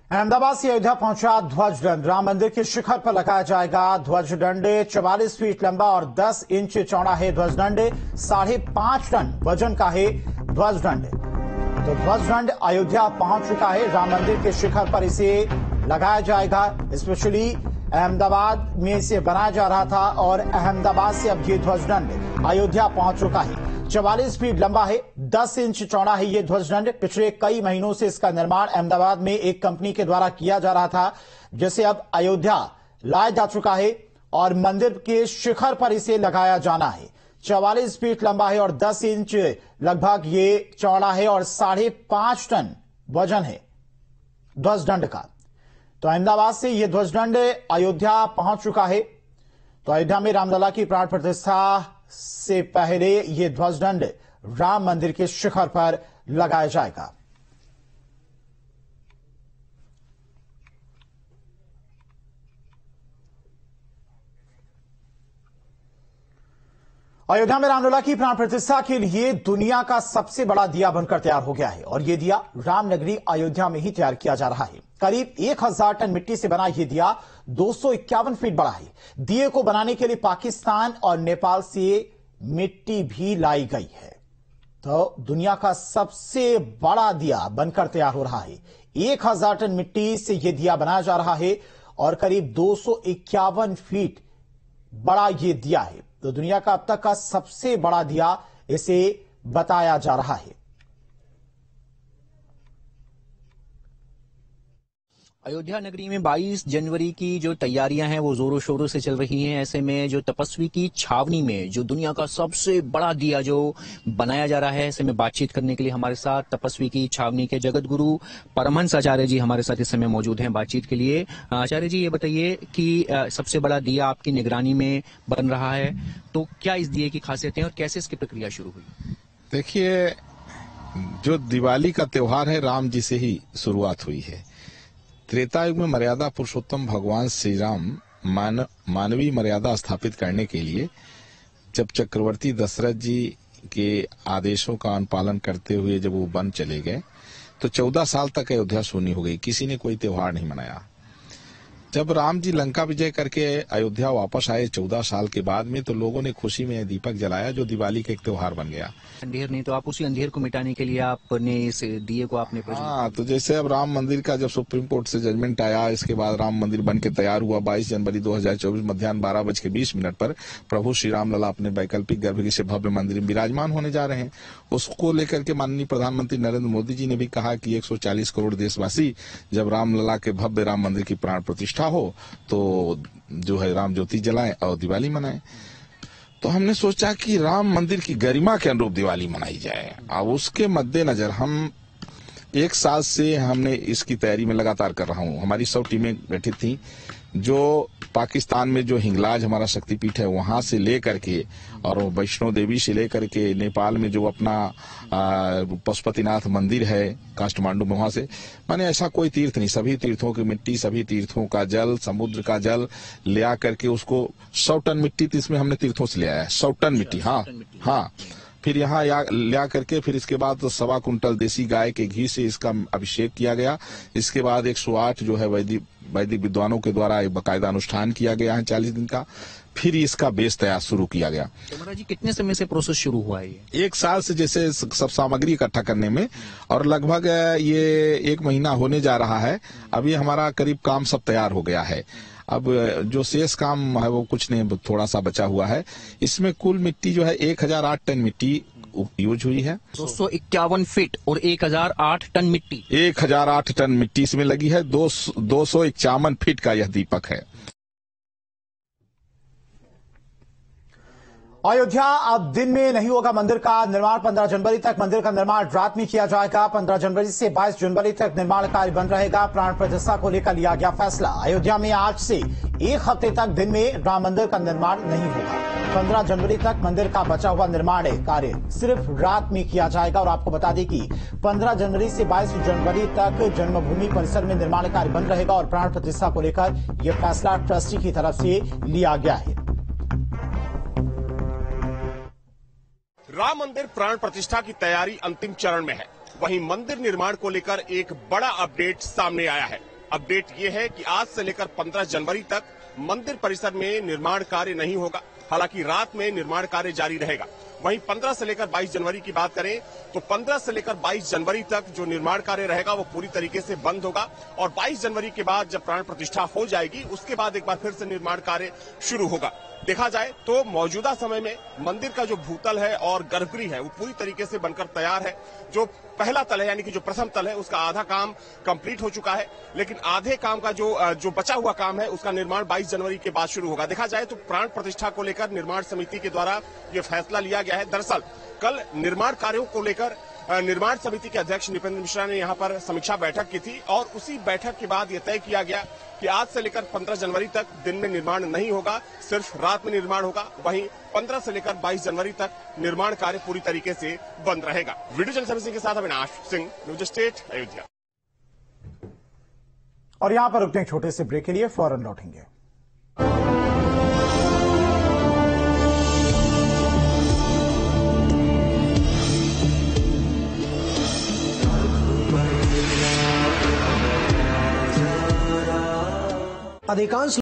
अहमदाबाद से अयोध्या पहुंचा ध्वजदंड। राम मंदिर के शिखर पर लगाया जाएगा ध्वजदंड। 44 फीट लंबा और 10 इंच चौड़ा है ध्वजदंड। 5.5 टन वजन का है ध्वजदंड। तो ध्वजदंड अयोध्या पहुंच चुका है। राम मंदिर के शिखर पर इसे लगाया जाएगा। स्पेशली अहमदाबाद में इसे बनाया जा रहा था और अहमदाबाद से अब ये ध्वजदंड अयोध्या पहुंच चुका है। 44 फीट लंबा है, 10 इंच चौड़ा है ये ध्वजदंड। पिछले कई महीनों से इसका निर्माण अहमदाबाद में एक कंपनी के द्वारा किया जा रहा था, जिसे अब अयोध्या लाया जा चुका है और मंदिर के शिखर पर इसे लगाया जाना है। 44 फीट लंबा है और 10 इंच लगभग ये चौड़ा है और 5.5 टन वजन है ध्वजदंड का। तो अहमदाबाद से यह ध्वजदंड अयोध्या पहुंच चुका है। तो अयोध्या में रामलला की प्राण प्रतिष्ठा से पहले यह ध्वजदंड राम मंदिर के शिखर पर लगाया जाएगा। अयोध्या में रामलला की प्राण प्रतिष्ठा के लिए दुनिया का सबसे बड़ा दिया बनकर तैयार हो गया है और यह दिया रामनगरी अयोध्या में ही तैयार किया जा रहा है। करीब 1000 टन मिट्टी से बना यह दिया 251 फीट बड़ा है। दिए को बनाने के लिए पाकिस्तान और नेपाल से मिट्टी भी लाई गई है। तो दुनिया का सबसे बड़ा दिया बनकर तैयार हो रहा है। 1000 टन मिट्टी से यह दिया बनाया जा रहा है और करीब 251 फीट बड़ा यह दिया है। तो दुनिया का अब तक का सबसे बड़ा दिया इसे बताया जा रहा है। अयोध्या नगरी में 22 जनवरी की जो तैयारियां हैं वो जोरों शोरों से चल रही हैं। ऐसे में जो तपस्वी की छावनी में जो दुनिया का सबसे बड़ा दिया जो बनाया जा रहा है, ऐसे में बातचीत करने के लिए हमारे साथ तपस्वी की छावनी के जगत गुरु परमहंस आचार्य जी हमारे साथ इस समय मौजूद हैं बातचीत के लिए। आचार्य जी, ये बताइए कि सबसे बड़ा दिया आपकी निगरानी में बन रहा है, तो क्या इस दिए की खासियतें और कैसे इसकी प्रक्रिया शुरू हुई? देखिए, जो दिवाली का त्योहार है राम जी से ही शुरुआत हुई है। त्रेता युग में मर्यादा पुरुषोत्तम भगवान श्री राम मानवीय मर्यादा स्थापित करने के लिए जब चक्रवर्ती दशरथ जी के आदेशों का अनुपालन करते हुए जब वो वन चले गए तो 14 साल तक अयोध्या शून्य हो गई। किसी ने कोई त्योहार नहीं मनाया। जब राम जी लंका विजय करके अयोध्या वापस आए 14 साल के बाद में, तो लोगों ने खुशी में दीपक जलाया जो दिवाली का एक त्योहार बन गया। अंधेर नहीं, तो आप उसी अंधेर को मिटाने के लिए आपने इस दिए को आपने तो जैसे अब राम मंदिर का जब सुप्रीम कोर्ट से जजमेंट आया, इसके बाद राम मंदिर बन के तैयार हुआ। 22 जनवरी 2024 मध्याह्न 12:20 पर प्रभु श्री राम लला अपने वैकल्पिक गर्भगृह से भव्य मंदिर में विराजमान होने जा रहे हैं। उसको लेकर के माननीय प्रधानमंत्री नरेंद्र मोदी जी ने भी कहा कि 140 करोड़ देशवासी जब रामलला के भव्य राम मंदिर की प्राण प्रतिष्ठा हो तो जो है राम ज्योति जलाएं और दिवाली मनाएं। तो हमने सोचा कि राम मंदिर की गरिमा के अनुरूप दिवाली मनाई जाए। अब उसके मद्देनजर हम 1 साल से हमने इसकी तैयारी में लगातार कर रहा हूं। हमारी 100 टीमें गठित थी जो पाकिस्तान में जो हिंगलाज हमारा शक्तिपीठ है वहां से लेकर के और वैष्णो देवी से लेकर के नेपाल में जो अपना पशुपतिनाथ मंदिर है काठमांडू में, वहां से माने ऐसा कोई तीर्थ नहीं, सभी तीर्थों की मिट्टी, सभी तीर्थों का जल, समुद्र का जल ले आ करके उसको 100 टन मिट्टी तो इसमें हमने तीर्थों से ले आया है। 100 टन मिट्टी, हाँ। फिर यहाँ ले करके फिर इसके बाद तो 1.25 कुंटल देसी गाय के घी से इसका अभिषेक किया गया। इसके बाद 108 जो है वैदिक विद्वानों के द्वारा एक बाकायदा अनुष्ठान किया गया है 40 दिन का। फिर इसका बेस तैयार शुरू किया गया। तो महाराज जी, कितने समय से प्रोसेस शुरू हुआ है? 1 साल से जैसे सब सामग्री इकट्ठा करने में, और लगभग ये 1 महीना होने जा रहा है। अभी हमारा करीब काम सब तैयार हो गया है। अब जो शेष काम है वो कुछ नहीं, थोड़ा सा बचा हुआ है। इसमें कुल मिट्टी जो है 1008 टन मिट्टी यूज हुई है। 251 फीट और 1008 टन मिट्टी, 1008 टन मिट्टी इसमें लगी है। 251 फीट का यह दीपक है। अयोध्या अब दिन में नहीं होगा मंदिर का निर्माण। 15 जनवरी तक मंदिर का निर्माण रात में किया जाएगा। 15 जनवरी से 22 जनवरी तक निर्माण कार्य बंद रहेगा। प्राण प्रतिष्ठा को लेकर लिया गया फैसला। अयोध्या में आज से 1 हफ्ते तक दिन में राम मंदिर का निर्माण नहीं होगा। 15 जनवरी तक मंदिर का बचा हुआ निर्माण कार्य सिर्फ रात में किया जाएगा। और आपको बता दें कि 15 जनवरी से 22 जनवरी तक जन्मभूमि परिसर में निर्माण कार्य बंद रहेगा और प्राण प्रतिष्ठा को लेकर यह फैसला ट्रस्टी की तरफ से लिया गया है। राम मंदिर प्राण प्रतिष्ठा की तैयारी अंतिम चरण में है। वहीं मंदिर निर्माण को लेकर एक बड़ा अपडेट सामने आया है। अपडेट ये है कि आज से लेकर 15 जनवरी तक मंदिर परिसर में निर्माण कार्य नहीं होगा। हालांकि रात में निर्माण कार्य जारी रहेगा। वहीं 15 से लेकर 22 जनवरी की बात करें तो 15 से लेकर 22 जनवरी तक जो निर्माण कार्य रहेगा वो पूरी तरीके से बंद होगा और 22 जनवरी के बाद जब प्राण प्रतिष्ठा हो जाएगी उसके बाद एक बार फिर से निर्माण कार्य शुरू होगा। देखा जाए तो मौजूदा समय में मंदिर का जो भूतल है और गर्भगृह है वो पूरी तरीके से बनकर तैयार है। जो पहला तल है यानी कि जो प्रथम तल है उसका आधा काम कंप्लीट हो चुका है, लेकिन आधे काम का जो बचा हुआ काम है उसका निर्माण 22 जनवरी के बाद शुरू होगा। देखा जाए तो प्राण प्रतिष्ठा को लेकर निर्माण समिति के द्वारा ये फैसला लिया गया है। दरअसल कल निर्माण कार्यों को लेकर निर्माण समिति के अध्यक्ष नृपेंद्र मिश्रा ने यहां पर समीक्षा बैठक की थी और उसी बैठक के बाद यह तय किया गया कि आज से लेकर 15 जनवरी तक दिन में निर्माण नहीं होगा, सिर्फ रात में निर्माण होगा। वहीं 15 से लेकर 22 जनवरी तक निर्माण कार्य पूरी तरीके से बंद रहेगा। वीडियो जर्नलिस्ट सर्विसिंग के साथ अविनाश सिंह, न्यूज स्टेट, अयोध्या। और यहां पर रुकते हैं छोटे से ब्रेक के लिए, फौरन लौटेंगे। अधिकांश